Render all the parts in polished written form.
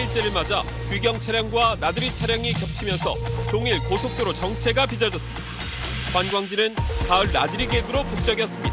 3일째를 맞아 귀경 차량과 나들이 차량이 겹치면서 종일 고속도로 정체가 빚어졌습니다. 관광지는 가을 나들이 계획으로 북적였습니다.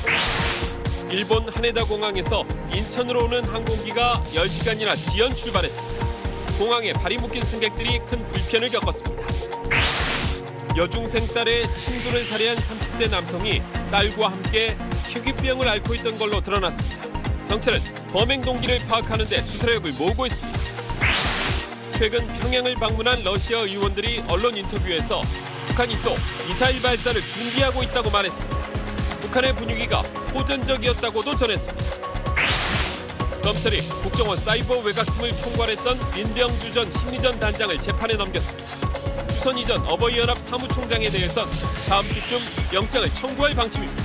일본 하네다 공항에서 인천으로 오는 항공기가 10시간이나 지연 출발했습니다. 공항에 발이 묶인 승객들이 큰 불편을 겪었습니다. 여중생 딸의 친구를 살해한 30대 남성이 딸과 함께 희귀병을 앓고 있던 걸로 드러났습니다. 경찰은 범행 동기를 파악하는 데 수사력을 모으고 있습니다. 최근 평양을 방문한 러시아 의원들이 언론 인터뷰에서 북한이 또 미사일 발사를 준비하고 있다고 말했습니다. 북한의 분위기가 호전적이었다고도 전했습니다. 검찰이 국정원 사이버 외곽팀을 총괄했던 민병주 전 심리전 단장을 재판에 넘겼습니다. 추선 이전 어버이연합 사무총장에 대해선 다음 주쯤 영장을 청구할 방침입니다.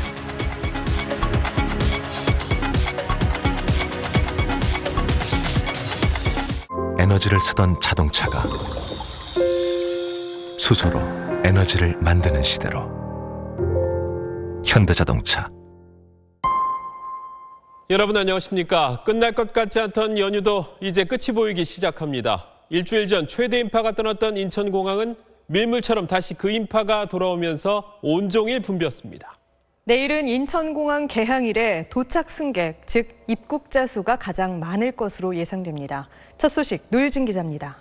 에너지를 쓰던 자동차가 수소로 에너지를 만드는 시대로 현대자동차. 여러분 안녕하십니까? 끝날 것 같지 않던 연휴도 이제 끝이 보이기 시작합니다. 일주일 전 최대 인파가 떠났던 인천공항은 밀물처럼 다시 그 인파가 돌아오면서 온종일 붐볐습니다. 내일은 인천공항 개항일에 도착 승객, 즉 입국자 수가 가장 많을 것으로 예상됩니다. 첫 소식 노유진 기자입니다.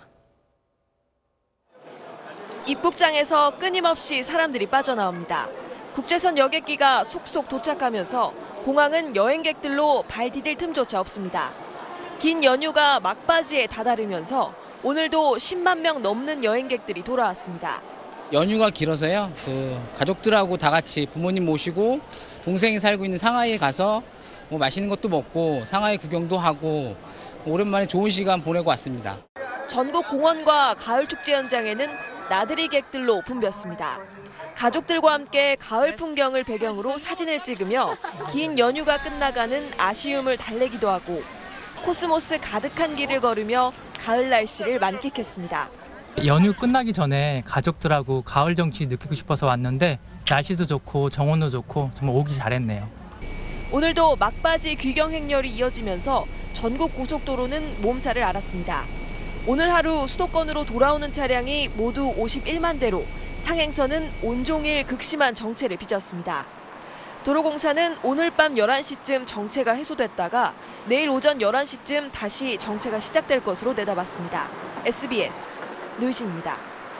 입국장에서 끊임없이 사람들이 빠져나옵니다. 국제선 여객기가 속속 도착하면서 공항은 여행객들로 발 디딜 틈조차 없습니다. 긴 연휴가 막바지에 다다르면서 오늘도 10만 명 넘는 여행객들이 돌아왔습니다. 연휴가 길어서요. 가족들하고 다 같이 부모님 모시고 동생이 살고 있는 상하이에 가서 맛있는 것도 먹고 상하이 구경도 하고 오랜만에 좋은 시간 보내고 왔습니다. 전국 공원과 가을 축제 현장에는 나들이객들로 붐볐습니다. 가족들과 함께 가을 풍경을 배경으로 사진을 찍으며 긴 연휴가 끝나가는 아쉬움을 달래기도 하고 코스모스 가득한 길을 걸으며 가을 날씨를 만끽했습니다. 연휴 끝나기 전에 가족들하고 가을 정취 느끼고 싶어서 왔는데 날씨도 좋고 정원도 좋고 정말 오기 잘했네요. 오늘도 막바지 귀경 행렬이 이어지면서 전국 고속도로는 몸살을 앓았습니다. 오늘 하루 수도권으로 돌아오는 차량이 모두 51만 대로 상행선은 온종일 극심한 정체를 빚었습니다. 도로공사는 오늘 밤 11시쯤 정체가 해소됐다가 내일 오전 11시쯤 다시 정체가 시작될 것으로 내다봤습니다. SBS 노유진입니다.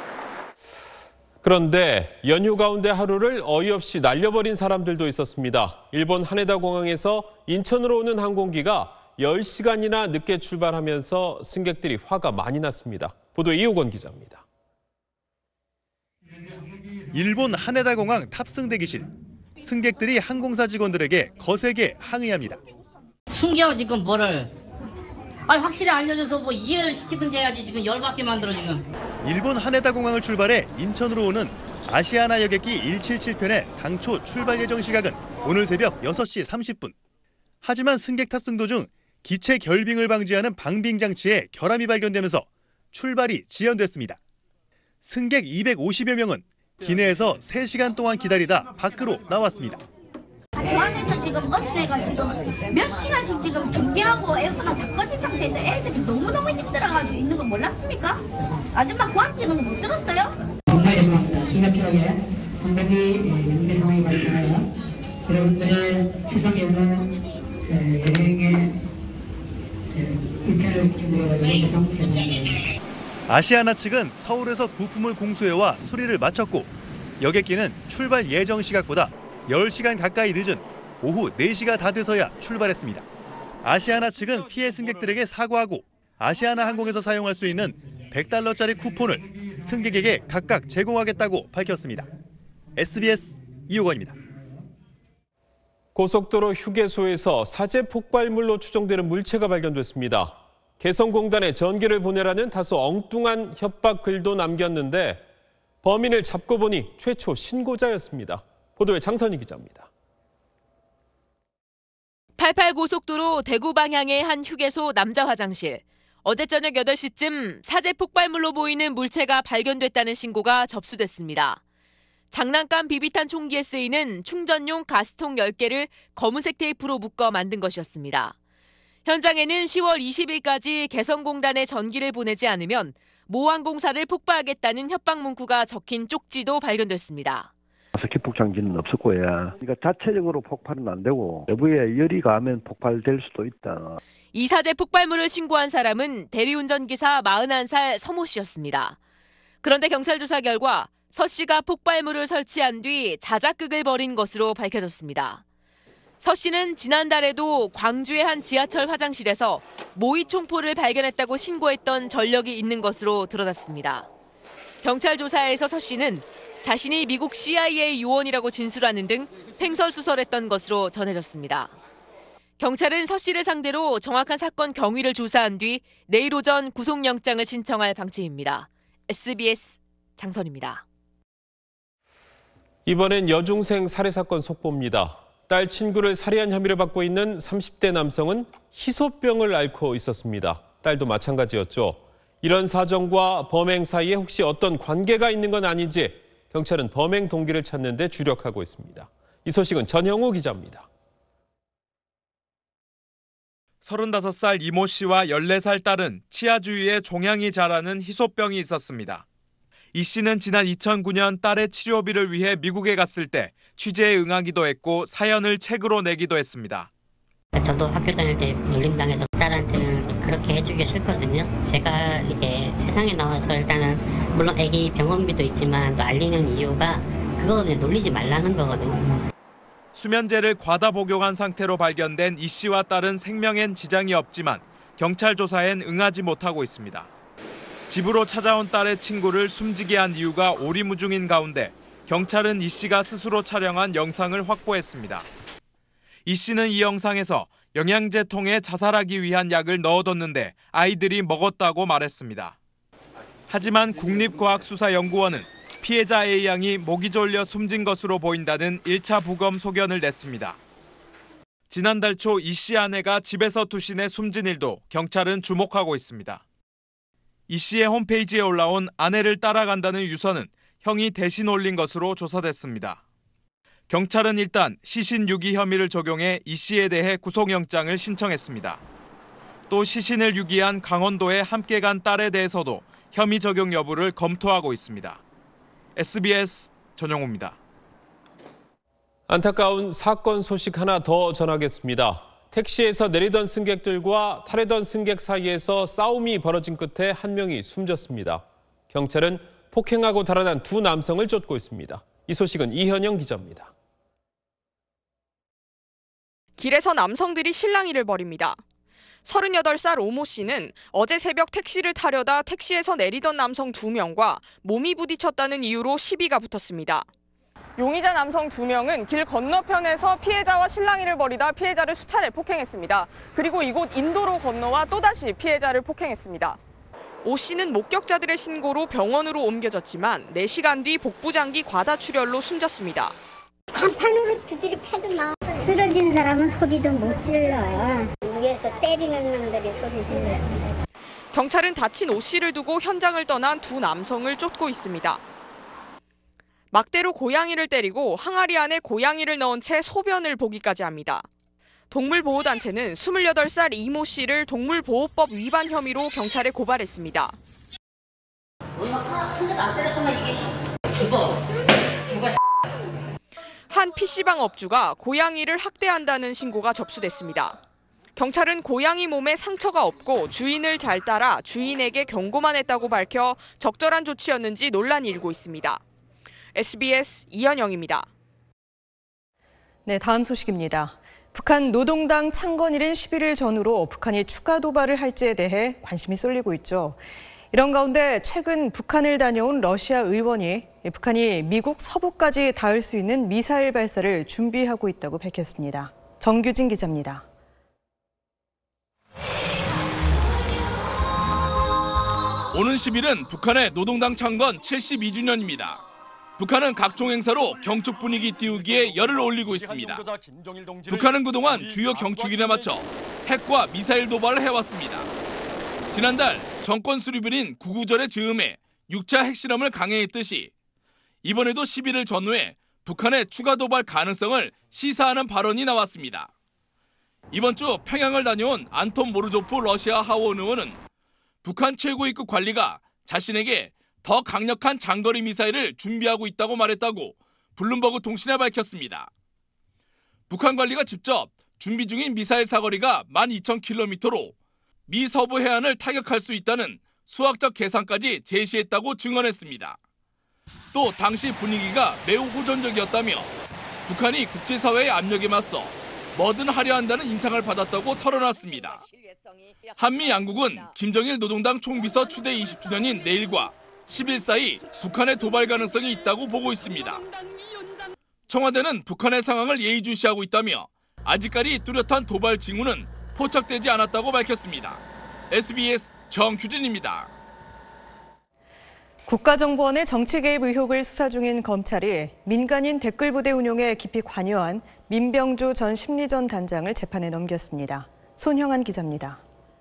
그런데 연휴 가운데 하루를 어이없이 날려버린 사람들도 있었습니다. 일본 하네다 공항에서 인천으로 오는 항공기가 10시간이나 늦게 출발하면서 승객들이 화가 많이 났습니다. 보도에 이호건 기자입니다. 일본 하네다 공항 탑승 대기실. 승객들이 항공사 직원들에게 거세게 항의합니다. 숨겨 지금 뭐를. 확실히 알려줘서 뭐 이해를 시키든지 해야지 지금 열받게 만들어 지금. 일본 하네다 공항을 출발해 인천으로 오는 아시아나 여객기 177편의 당초 출발 예정 시각은 오늘 새벽 6시 30분. 하지만 승객 탑승 도중 기체 결빙을 방지하는 방빙 장치에 결함이 발견되면서 출발이 지연됐습니다. 승객 250여 명은 기내에서 3시간 동안 기다리다 밖으로 나왔습니다. 공항에서 지금 어린애가 지금 몇 시간씩 지금 준비하고 에어컨을 다 꺼진 상태에서 애들이 너무너무 힘들어가지고 있는 거 몰랐습니까? 아줌마 고함 지는 거 못 들었어요? 정말 죄송합니다. 긴급하게 항공기 준비 상황이 발생하여 여러분들의 추석 연휴 여행에 불편을 준비해서 죄송합니다. 아시아나 측은 서울에서 부품을 공수해와 수리를 마쳤고 여객기는 출발 예정 시각보다 10시간 가까이 늦은 오후 4시가 다 돼서야 출발했습니다. 아시아나 측은 피해 승객들에게 사과하고 아시아나 항공에서 사용할 수 있는 $100짜리 쿠폰을 승객에게 각각 제공하겠다고 밝혔습니다. SBS 이호건입니다. 고속도로 휴게소에서 사제 폭발물로 추정되는 물체가 발견됐습니다. 개성공단에 전기를 보내라는 다소 엉뚱한 협박 글도 남겼는데 범인을 잡고 보니 최초 신고자였습니다. 보도에 장선희 기자입니다. 88고속도로 대구 방향의 한 휴게소 남자 화장실. 어제 저녁 8시쯤 사제 폭발물로 보이는 물체가 발견됐다는 신고가 접수됐습니다. 장난감 비비탄 총기에 쓰이는 충전용 가스통 10개를 검은색 테이프로 묶어 만든 것이었습니다. 현장에는 10월 20일까지 개성공단에 전기를 보내지 않으면 모항공사를 폭파하겠다는 협박 문구가 적힌 쪽지도 발견됐습니다. 기폭 장치는 없었고요. 그러니까 자체적으로 폭발은 안 되고 외부에 열이 가면 폭발될 수도 있다. 이 사제 폭발물을 신고한 사람은 대리운전기사 41살 서모 씨였습니다. 그런데 경찰 조사 결과 서 씨가 폭발물을 설치한 뒤 자작극을 벌인 것으로 밝혀졌습니다. 서 씨는 지난달에도 광주의 한 지하철 화장실에서 모의 총포를 발견했다고 신고했던 전력이 있는 것으로 드러났습니다. 경찰 조사에서 서 씨는 자신이 미국 CIA 요원이라고 진술하는 등 횡설수설했던 것으로 전해졌습니다. 경찰은 서 씨를 상대로 정확한 사건 경위를 조사한 뒤 내일 오전 구속영장을 신청할 방침입니다. SBS 장선입니다. 이번엔 여중생 살해 사건 속보입니다. 딸 친구를 살해한 혐의를 받고 있는 30대 남성은 희소병을 앓고 있었습니다. 딸도 마찬가지였죠. 이런 사정과 범행 사이에 혹시 어떤 관계가 있는 건 아닌지 경찰은 범행 동기를 찾는 데 주력하고 있습니다. 이 소식은 전형우 기자입니다. 35살 이모 씨와 14살 딸은 치아 주위에 종양이 자라는 희소병이 있었습니다. 이 씨는 지난 2009년 딸의 치료비를 위해 미국에 갔을 때 취재에 응하기도 했고 사연을 책으로 내기도 했습니다. 저도 학교 다닐 때 놀림당해서 딸한테는 그렇게 해주기가 싫거든요. 제가 이게 세상에 나와서 일단은 물론 애기 병원비도 있지만 또 알리는 이유가 그거는 놀리지 말라는 거거든요. 수면제를 과다 복용한 상태로 발견된 이 씨와 딸은 생명엔 지장이 없지만 경찰 조사엔 응하지 못하고 있습니다. 집으로 찾아온 딸의 친구를 숨지게 한 이유가 오리무중인 가운데 경찰은 이 씨가 스스로 촬영한 영상을 확보했습니다. 이 씨는 이 영상에서 영양제통에 자살하기 위한 약을 넣어뒀는데 아이들이 먹었다고 말했습니다. 하지만 국립과학수사연구원은 피해자 A양이 목이 졸려 숨진 것으로 보인다는 1차 부검 소견을 냈습니다. 지난달 초 이 씨 아내가 집에서 투신해 숨진 일도 경찰은 주목하고 있습니다. 이 씨의 홈페이지에 올라온 아내를 따라간다는 유서는 형이 대신 올린 것으로 조사됐습니다. 경찰은 일단 시신 유기 혐의를 적용해 이 씨에 대해 구속영장을 신청했습니다. 또 시신을 유기한 강원도에 함께 간 딸에 대해서도 혐의 적용 여부를 검토하고 있습니다. SBS 전영호입니다. 안타까운 사건 소식 하나 더 전하겠습니다. 택시에서 내리던 승객들과 타려던 승객 사이에서 싸움이 벌어진 끝에 한 명이 숨졌습니다. 경찰은 폭행하고 달아난 두 남성을 쫓고 있습니다. 이 소식은 이현영 기자입니다. 길에서 남성들이 실랑이를 벌입니다. 38살 오모 씨는 어제 새벽 택시를 타려다 택시에서 내리던 남성 2명과 몸이 부딪혔다는 이유로 시비가 붙었습니다. 용의자 남성 2명은 길 건너편에서 피해자와 실랑이를 벌이다 피해자를 수차례 폭행했습니다. 그리고 이곳 인도로 건너와 또다시 피해자를 폭행했습니다. 오 씨는 목격자들의 신고로 병원으로 옮겨졌지만 4시간 뒤 복부장기 과다출혈로 숨졌습니다. 간판으로 두드려 패도 막 쓰러진 사람은 소리도 못 질러. 위에서 때리는 놈들이 소리 질렀지. 경찰은 다친 오 씨를 두고 현장을 떠난 두 남성을 쫓고 있습니다. 막대로 고양이를 때리고 항아리 안에 고양이를 넣은 채 소변을 보기까지 합니다. 동물보호단체는 28살 이모 씨를 동물보호법 위반 혐의로 경찰에 고발했습니다. 한 PC방 업주가 고양이를 학대한다는 신고가 접수됐습니다. 경찰은 고양이 몸에 상처가 없고 주인을 잘 따라 주인에게 경고만 했다고 밝혀 적절한 조치였는지 논란이 일고 있습니다. SBS 이현영입니다. 네, 다음 소식입니다. 북한 노동당 창건일인 11일 전후로 북한이 추가 도발을 할지에 대해 관심이 쏠리고 있죠. 이런 가운데 최근 북한을 다녀온 러시아 의원이 북한이 미국 서부까지 닿을 수 있는 미사일 발사를 준비하고 있다고 밝혔습니다. 정규진 기자입니다. 오는 10일은 북한의 노동당 창건 72주년입니다. 북한은 각종 행사로 경축 분위기 띄우기에 열을 올리고 있습니다. 북한은 그동안 주요 경축일에 맞춰 핵과 미사일 도발을 해왔습니다. 지난달 정권 수립일인 구구절의 즈음에 6차 핵실험을 강행했듯이 이번에도 11일 전후에 북한의 추가 도발 가능성을 시사하는 발언이 나왔습니다. 이번 주 평양을 다녀온 안톤 모르조프 러시아 하원 의원은 북한 최고위급 관리가 자신에게 더 강력한 장거리 미사일을 준비하고 있다고 말했다고 블룸버그 통신에 밝혔습니다. 북한 관리가 직접 준비 중인 미사일 사거리가 12,000km로 미 서부 해안을 타격할 수 있다는 수학적 계산까지 제시했다고 증언했습니다. 또 당시 분위기가 매우 호전적이었다며 북한이 국제사회의 압력에 맞서 뭐든 하려 한다는 인상을 받았다고 털어놨습니다. 한미 양국은 김정일 노동당 총비서 추대 20주년인 내일과 10일 사이 북한의 도발 가능성이 있다고 보고 있습니다. 청와대는 북한의 상황을 예의주시하고 있다며 아직까지 뚜렷한 도발 징후는 포착되지 않았다고 밝혔습니다. SBS 정규진입니다. 국가정보원의 정치 개입 의혹을 수사 중인 검찰이 민간인 댓글부대 운용에 깊이 관여한 민병주 전 심리전 단장을 재판에 넘겼습니다. 손형한 기자입니다.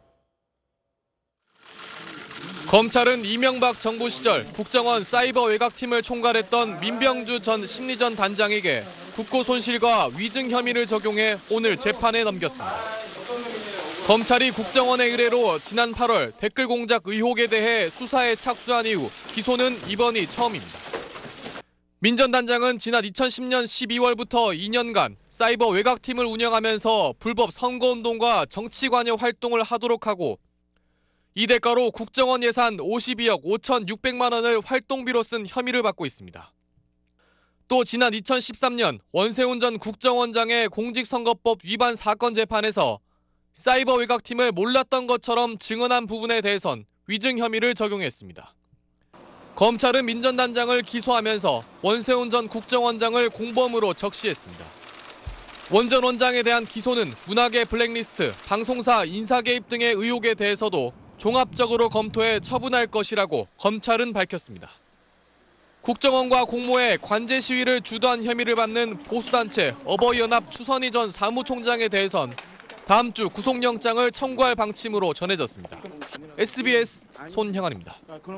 검찰은 이명박 정부 시절 국정원 사이버 외곽팀을 총괄했던 민병주 전 심리전 단장에게 국고 손실과 위증 혐의를 적용해 오늘 재판에 넘겼습니다. 검찰이 국정원의 의뢰로 지난 8월 댓글 공작 의혹에 대해 수사에 착수한 이후 기소는 이번이 처음입니다. 민 전 단장은 지난 2010년 12월부터 2년간 사이버 외곽팀을 운영하면서 불법 선거운동과 정치 관여 활동을 하도록 하고 이 대가로 국정원 예산 52억 5,600만 원을 활동비로 쓴 혐의를 받고 있습니다. 또 지난 2013년 원세훈 전 국정원장의 공직선거법 위반 사건 재판에서 사이버 외곽팀을 몰랐던 것처럼 증언한 부분에 대해선 위증 혐의를 적용했습니다. 검찰은 민 전 단장을 기소하면서 원세훈 전 국정원장을 공범으로 적시했습니다. 원 전 원장에 대한 기소는 문화계 블랙리스트, 방송사 인사 개입 등의 의혹에 대해서도 종합적으로 검토해 처분할 것이라고 검찰은 밝혔습니다. 국정원과 공모해 관제 시위를 주도한 혐의를 받는 보수단체 어버이연합 추선희 전 사무총장에 대해선 다음 주 구속영장을 청구할 방침으로 전해졌습니다. SBS 손형한입니다.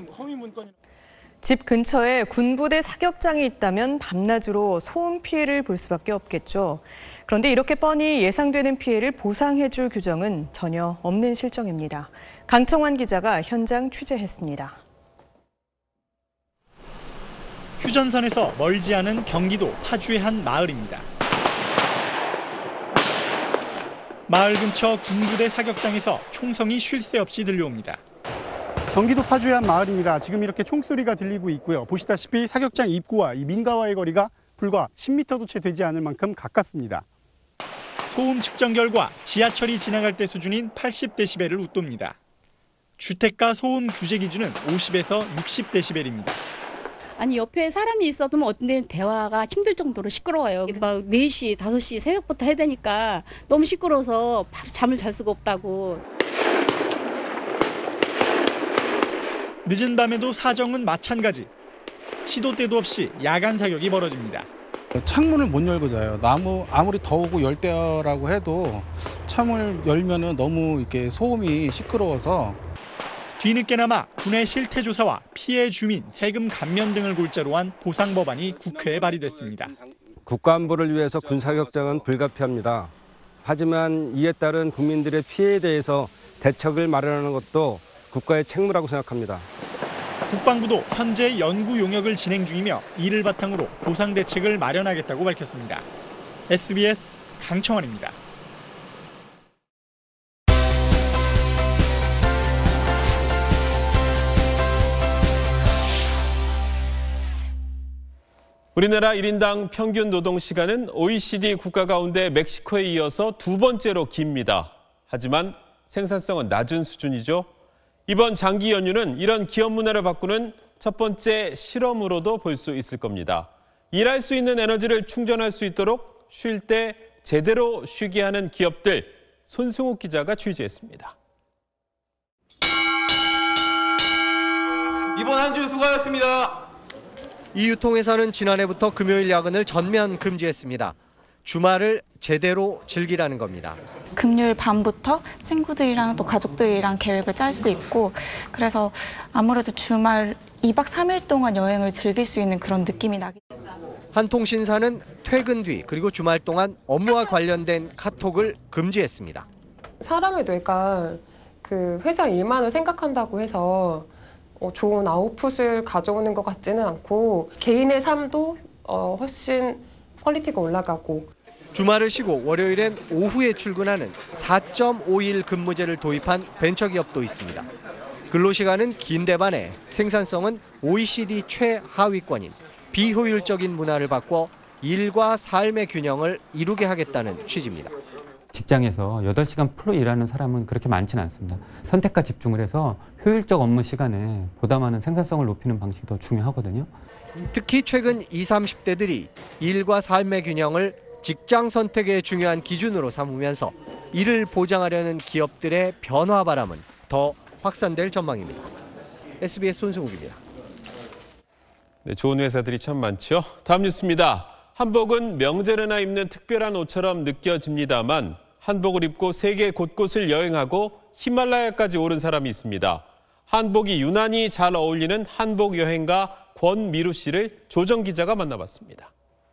집 근처에 군부대 사격장이 있다면 밤낮으로 소음 피해를 볼 수밖에 없겠죠. 그런데 이렇게 뻔히 예상되는 피해를 보상해줄 규정은 전혀 없는 실정입니다. 강청환 기자가 현장 취재했습니다. 휴전선에서 멀지 않은 경기도 파주의 한 마을입니다. 마을 근처 군부대 사격장에서 총성이 쉴 새 없이 들려옵니다. 경기도 파주의 한 마을입니다. 지금 이렇게 총소리가 들리고 있고요. 보시다시피 사격장 입구와 이 민가와의 거리가 불과 10m도 채 되지 않을 만큼 가깝습니다. 소음 측정 결과 지하철이 지나갈 때 수준인 80dB를 웃돕니다. 주택가 소음 규제 기준은 50에서 60dB입니다. 아니 옆에 사람이 있어도 어떤 데는 대화가 힘들 정도로 시끄러워요. 막 4시, 5시 새벽부터 해야 되니까 너무 시끄러워서 바로 잠을 잘 수가 없다고. 늦은 밤에도 사정은 마찬가지. 시도 때도 없이 야간 사격이 벌어집니다. 창문을 못 열고 자요. 아무리 더우고 열대라고 해도 창문을 열면은 너무 이렇게 소음이 시끄러워서. 뒤늦게나마 군의 실태 조사와 피해 주민 세금 감면 등을 골자로 한 보상 법안이 국회에 발의됐습니다. 국가안보를 위해서 군사격장은 불가피합니다. 하지만 이에 따른 국민들의 피해에 대해서 대책을 마련하는 것도 국가의 책무라고 생각합니다. 국방부도 현재 연구 용역을 진행 중이며 이를 바탕으로 보상 대책을 마련하겠다고 밝혔습니다. SBS 강청환입니다. 우리나라 1인당 평균 노동시간은 OECD 국가 가운데 멕시코에 이어서 두 번째로 깁니다. 하지만 생산성은 낮은 수준이죠. 이번 장기 연휴는 이런 기업 문화를 바꾸는 첫 번째 실험으로도 볼 수 있을 겁니다. 일할 수 있는 에너지를 충전할 수 있도록 쉴 때 제대로 쉬게 하는 기업들, 손승욱 기자가 취재했습니다. 이번 한 주 수고하셨습니다. 이 유통회사는 지난해부터 금요일 야근을 전면 금지했습니다. 주말을 제대로 즐기라는 겁니다. 금요일 밤부터 친구들이랑 또 가족들이랑 계획을 짤 수 있고 그래서 아무래도 주말이 2박 3일 동안 여행을 즐길 수 있는 그런 느낌이 나기 때문에. 한 통신사는 퇴근 뒤 그리고 주말 동안 업무와 관련된 카톡을 금지했습니다. 사람의 뇌가 그 회사 일만을 생각한다고 해서 좋은 아웃풋을 가져오는 것 같지는 않고 개인의 삶도 훨씬 퀄리티가 올라가고. 주말을 쉬고 월요일엔 오후에 출근하는 4.5일 근무제를 도입한 벤처기업도 있습니다. 근로시간은 긴데 반해 생산성은 OECD 최하위권인 비효율적인 문화를 바꿔 일과 삶의 균형을 이루게 하겠다는 취지입니다. 직장에서 8시간 풀로 일하는 사람은 그렇게 많지는 않습니다. 선택과 집중을 해서 효율적 업무 시간에 보다 많은 생산성을 높이는 방식이 더 중요하거든요. 특히 최근 20, 30대들이 일과 삶의 균형을 직장 선택의 중요한 기준으로 삼으면서 이를 보장하려는 기업들의 변화 바람은 더 확산될 전망입니다. SBS 손승욱입니다. 네, 좋은 회사들이 참 많죠. 다음 뉴스입니다. 한복은 명절에나 입는 특별한 옷처럼 느껴집니다만 한복을 입고 세계 곳곳을 여행하고 히말라야까지 오른 사람이 있습니다. 한복이 유난히 잘 어울리는 한복 여행가 권미루 씨를 조정 기자가 만나봤습니다.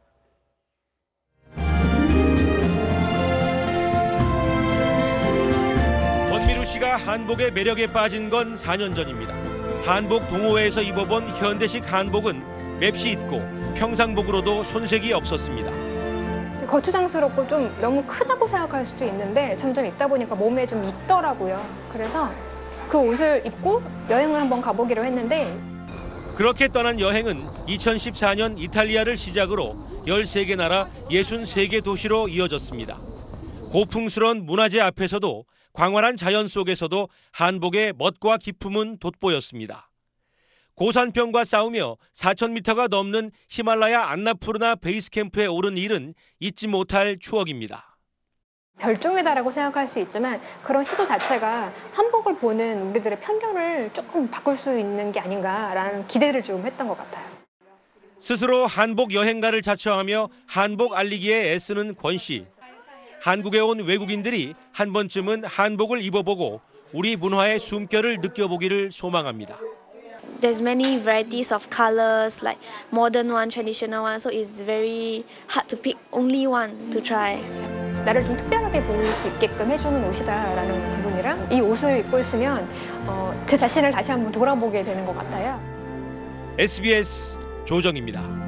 권미루 씨가 한복의 매력에 빠진 건 4년 전입니다. 한복 동호회에서 입어본 현대식 한복은 맵시 있고 평상복으로도 손색이 없었습니다. 거추장스럽고 좀 너무 크다고 생각할 수도 있는데 점점 입다 보니까 몸에 좀 익더라고요. 그래서 그 옷을 입고 여행을 한번 가보기로 했는데 그렇게 떠난 여행은 2014년 이탈리아를 시작으로 13개 나라 63개 도시로 이어졌습니다. 고풍스러운 문화재 앞에서도 광활한 자연 속에서도 한복의 멋과 기품은 돋보였습니다. 고산병과 싸우며 4,000m가 넘는 히말라야 안나푸르나 베이스캠프에 오른 일은 잊지 못할 추억입니다. 별종이다라고 생각할 수 있지만 그런 시도 자체가 한복을 보는 우리들의 편견을 조금 바꿀 수 있는 게 아닌가라는 기대를 좀 했던 것 같아요. 스스로 한복 여행가를 자처하며 한복 알리기에 애쓰는 권 씨. 한국에 온 외국인들이 한 번쯤은 한복을 입어보고 우리 문화의 숨결을 느껴보기를 소망합니다. There's many varieties of colors, like modern one, traditional one, so it's very hard to pick only one to try. 나를 좀 특별하게 보일 수 있게끔 해주는 옷이다라는 부분이랑 이 옷을 입고 있으면 제 자신을 다시 한번 돌아보게 되는 것 같아요. SBS 조정입니다.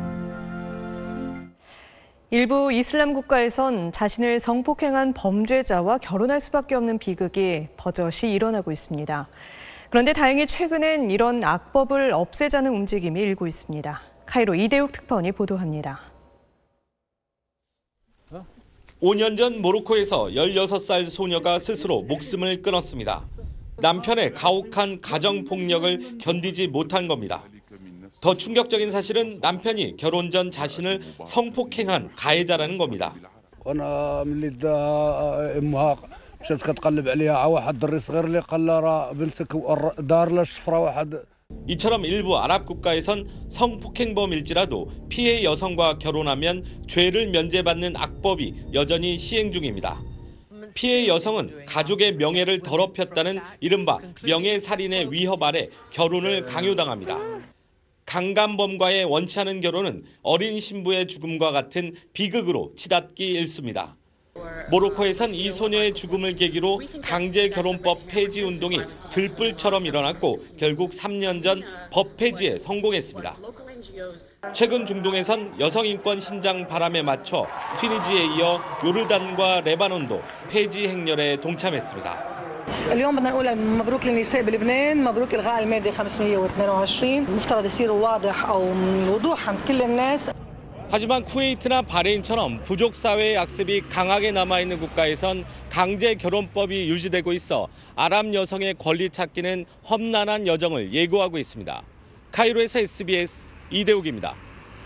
일부 이슬람 국가에선 자신을 성폭행한 범죄자와 결혼할 수밖에 없는 비극이 버젓이 일어나고 있습니다. 그런데 다행히 최근엔 이런 악법을 없애자는 움직임이 일고 있습니다. 카이로 이대욱 특파원이 보도합니다. 5년 전 모로코에서 16살 소녀가 스스로 목숨을 끊었습니다. 남편의 가혹한 가정폭력을 견디지 못한 겁니다. 더 충격적인 사실은 남편이 결혼 전 자신을 성폭행한 가해자라는 겁니다. 이처럼 일부 아랍 국가에선 성폭행범일지라도 피해 여성과 결혼하면 죄를 면제받는 악법이 여전히 시행 중입니다. 피해 여성은 가족의 명예를 더럽혔다는 이른바 명예살인의 위협 아래 결혼을 강요당합니다. 강간범과의 원치 않은 결혼은 어린 신부의 죽음과 같은 비극으로 치닫기 일쑤입니다. 모로코에선 이 소녀의 죽음을 계기로 강제결혼법 폐지 운동이 들불처럼 일어났고 결국 3년 전 법 폐지에 성공했습니다. 최근 중동에선 여성인권 신장 바람에 맞춰 튀니지에 이어 요르단과 레바논도 폐지 행렬에 동참했습니다. اليوم بدنا نقول مبروك للنساء بلبنان مبروك الغاء الماده 522 المفترض يصير واضح او وضوح عند كل الناس. 하지만 쿠웨이트나 바레인처럼 부족 사회의 악습이 강하게 남아있는 국가에선 강제 결혼법이 유지되고 있어 아랍 여성의 권리 찾기는 험난한 여정을 예고하고 있습니다. 카이로에서 SBS 이대욱입니다.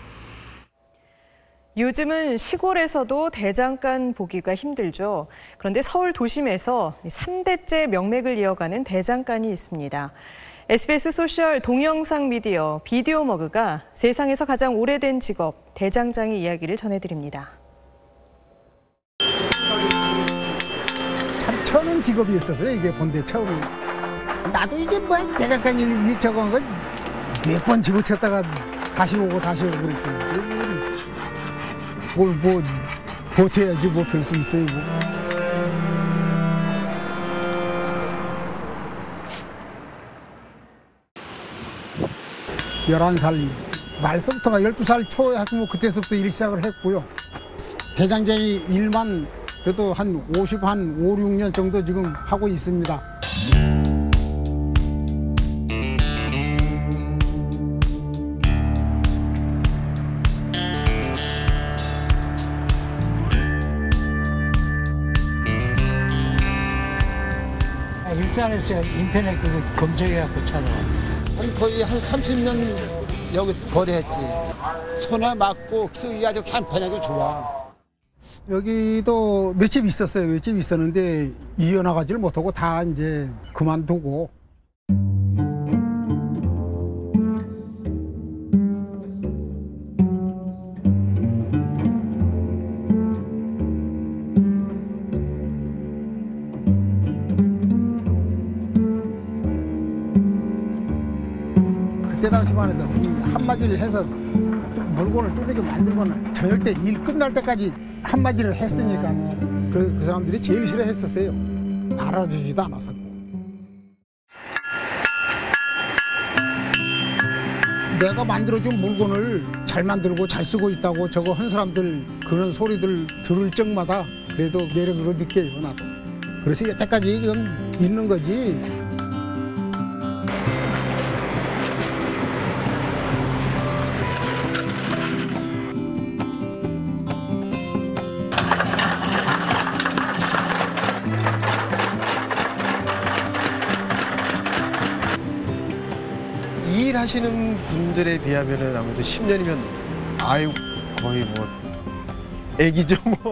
요즘은 시골에서도 대장간 보기가 힘들죠. 그런데 서울 도심에서 3대째 명맥을 이어가는 대장간이 있습니다. SBS 소셜 동영상 미디어 비디오머그가 세상에서 가장 오래된 직업 대장장이 이야기를 전해드립니다. 참 처음 직업이었어요. 이게 본데 처음에 나도 이게 뭐 대장간이 저건 건 몇 번 집어쳤다가 다시 오고 그랬어요. 뭐 버텨야지 뭐 별 수 있어요. 뭐. 11살 말서부터가 12살 초에 뭐 그때서부터 일 시작을 했고요. 대장장이 일만 그래도 한 5, 6년 정도 지금 하고 있습니다. 일산에서 인터넷 그거 검색해갖고 찾아와. 거의 한 30년 여기 거래했지. 손에 맞고 쓰기가 아주 간편하고 좋아. 여기도 몇 집 있었어요. 몇 집 있었는데 이어나가지를 못하고 다 이제 그만두고. 그때 당시만 해도 이 한마디를 해서 물건을 뚜렷하게 만들고는 저녁 때 일 끝날 때까지 한마디를 했으니까 그 사람들이 제일 싫어했었어요. 알아주지도 않았었고. 내가 만들어준 물건을 잘 만들고 잘 쓰고 있다고 저거 한 사람들 그런 소리들 들을 적마다 그래도 매력으로 느껴요, 나도. 그래서 여태까지 지금 있는 거지. 일하시는 분들에 비하면은 아무래도 10년이면 아유 거의 뭐 애기죠 뭐.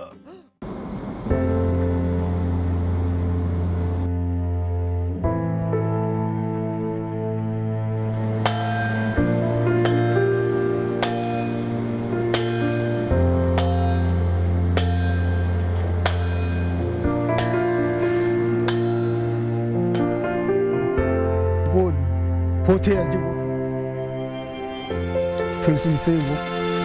버텨야지 뭐. 별 수 있어요 뭐.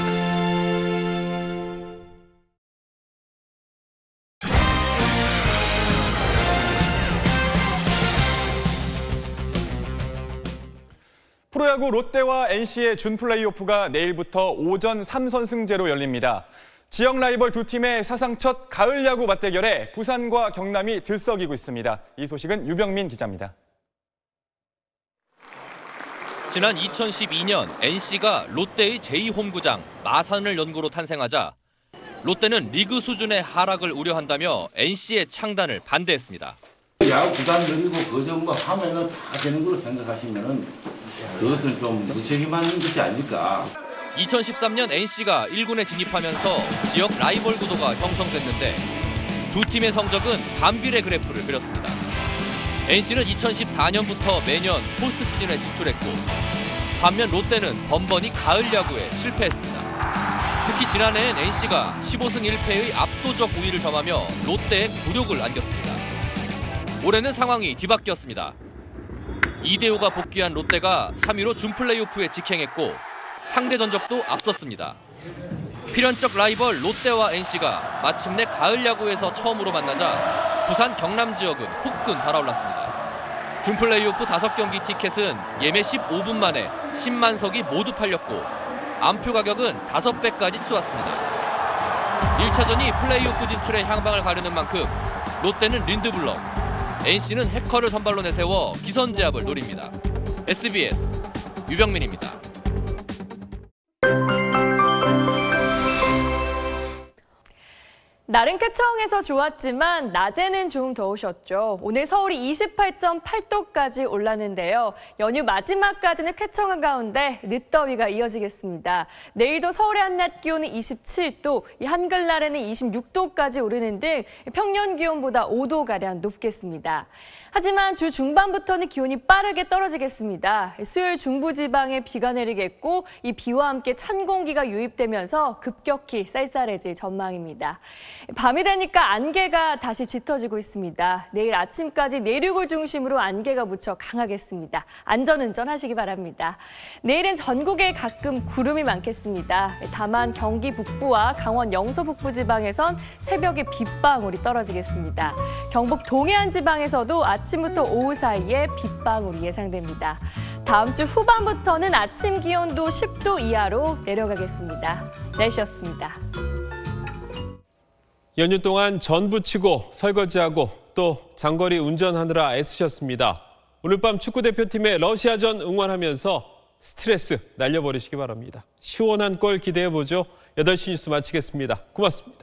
프로야구 롯데와 NC의 준 플레이오프가 내일부터 오전 3선승제로 열립니다. 지역 라이벌 두 팀의 사상 첫 가을 야구 맞대결에 부산과 경남이 들썩이고 있습니다. 이 소식은 유병민 기자입니다. 지난 2012년 NC가 롯데의 제2홈구장 마산을 연고로 탄생하자 롯데는 리그 수준의 하락을 우려한다며 NC의 창단을 반대했습니다. 야구 구단 늘리고 그 정도 하면은 다 되는 걸로 생각하시면은 그것은 좀 무책임한 것이 아닐까. 2013년 NC가 1군에 진입하면서 지역 라이벌 구도가 형성됐는데 두 팀의 성적은 반비례 그래프를 그렸습니다. NC는 2014년부터 매년 포스트 시즌에 진출했고 반면 롯데는 번번이 가을 야구에 실패했습니다. 특히 지난해엔 NC가 15승 1패의 압도적 우위를 점하며 롯데에 굴욕을 안겼습니다. 올해는 상황이 뒤바뀌었습니다. 이대호가 복귀한 롯데가 3위로 준 플레이오프에 직행했고 상대 전적도 앞섰습니다. 필연적 라이벌 롯데와 NC가 마침내 가을 야구에서 처음으로 만나자 부산 경남 지역은 후끈 달아올랐습니다. 준 플레이오프 5경기 티켓은 예매 15분 만에 10만 석이 모두 팔렸고 안표 가격은 5배까지 치솟았습니다. 1차전이 플레이오프 진출의 향방을 가르는 만큼 롯데는 린드블럭, NC는 해커를 선발로 내세워 기선제압을 노립니다. SBS 유병민입니다. 날은 쾌청해서 좋았지만 낮에는 좀 더우셨죠. 오늘 서울이 28.8도까지 올랐는데요. 연휴 마지막까지는 쾌청한 가운데 늦더위가 이어지겠습니다. 내일도 서울의 한낮 기온은 27도, 한글날에는 26도까지 오르는 등 평년 기온보다 5도가량 높겠습니다. 하지만 주 중반부터는 기온이 빠르게 떨어지겠습니다. 수요일 중부지방에 비가 내리겠고 이 비와 함께 찬 공기가 유입되면서 급격히 쌀쌀해질 전망입니다. 밤이 되니까 안개가 다시 짙어지고 있습니다. 내일 아침까지 내륙을 중심으로 안개가 무척 강하겠습니다. 안전운전 하시기 바랍니다. 내일은 전국에 가끔 구름이 많겠습니다. 다만 경기 북부와 강원 영서 북부 지방에선 새벽에 빗방울이 떨어지겠습니다. 경북 동해안 지방에서도 아침부터 오후 사이에 빗방울이 예상됩니다. 다음 주 후반부터는 아침 기온도 10도 이하로 내려가겠습니다. 날씨였습니다. 연휴 동안 전 부치고 설거지하고 또 장거리 운전하느라 애쓰셨습니다. 오늘 밤 축구대표팀의 러시아전 응원하면서 스트레스 날려버리시기 바랍니다. 시원한 골 기대해보죠. 8시 뉴스 마치겠습니다. 고맙습니다.